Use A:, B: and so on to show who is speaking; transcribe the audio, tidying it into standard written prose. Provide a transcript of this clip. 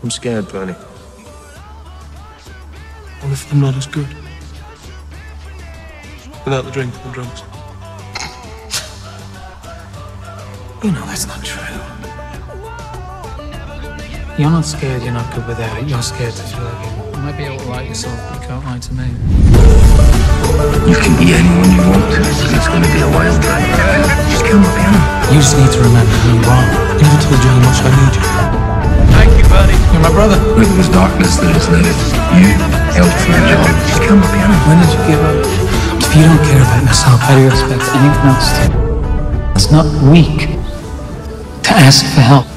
A: I'm scared, Bernie. What if I'm not as good? Without the drink and the drugs.
B: You know that's not true. You're not scared you're not good without it. You're scared to feel like you might be able to lie to yourself, but you can't lie to me.
C: You can be anyone you want to, because it's going to be a wild ride. Just kill my piano.
B: You just need to remember who you are. I never told you how much I need you.
A: Thank you, Bernie.
B: You're my brother.
C: Where there was darkness, there is light. You helped for the job. Just kill my piano.
B: When did you give up? If you don't care about yourself, how do you expect anyone else to? It's not weak to ask for help.